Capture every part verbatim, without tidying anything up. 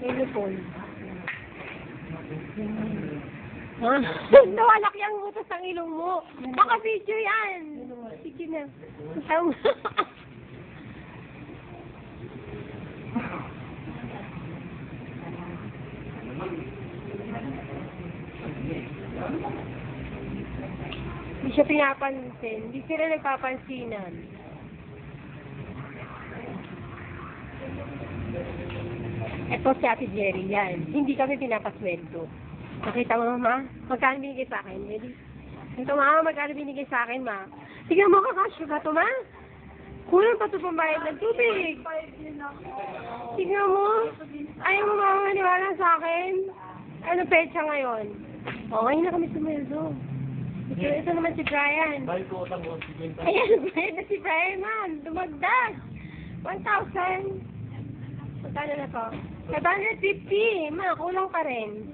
Telepon. Ha? Nawalak yung utos ng ilong mo. Baka video yan. Sige na. Tama. Hindi siya pinapansin. Hindi sila nagpapansinan. Ito si Ate Jerry, yan. Hindi kami pinapasweldo. Nakita mo, ma? Magkano binigay sa akin? Ready? Ito, ma, magkano binigay sa akin, ma? Tignan mo, kakasyo ba ito, ma? Kulang pa ito pambayad ng tubig. Tignan mo. Ayaw mo, ma, maniwala sa akin. Ano petsa ngayon? O, ngayon na kami sumweldo. Ito, ito naman si Brian. Ayan, bayad na si Brian, man. Dumagdag. one thousand. Magkano na to? five hundred fifty. Ma, kulang pa rin.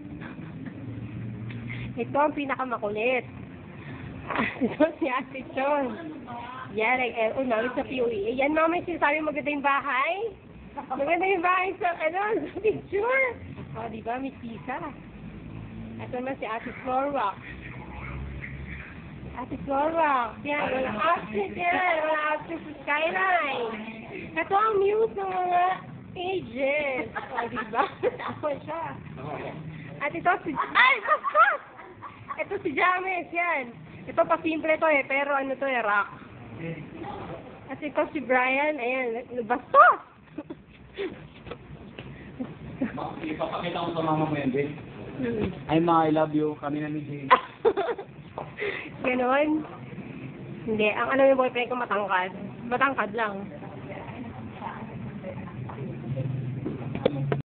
Ito ang pinakamakulit. Ito si Ate Chon. Yan, like, uh, unawit sa P O E. Yan, mama, yung sinasabi maganda yung bahay. Maganda yung bahay sa, ano, sa picture. O, oh, diba, may pisa. Ito naman si Ate Florrock. Ate Florrock. Yan, walang access yan. Walang access sa skyline. Ito ang muse ng mga agents. O, oh, diba? Ako siya. At ito si... Ay! Bastos! Ito si James, yan. Ito pa simple to eh, pero ano to eh, rock. At ito si Brian, ayan, bastos! Ipapakita ko sa mama mo yan, Ben. Ay, ma, I love you. Kami na ni Jay. Ganon? Hindi, ang ano yung boyfriend ko matangkad. Matangkad lang.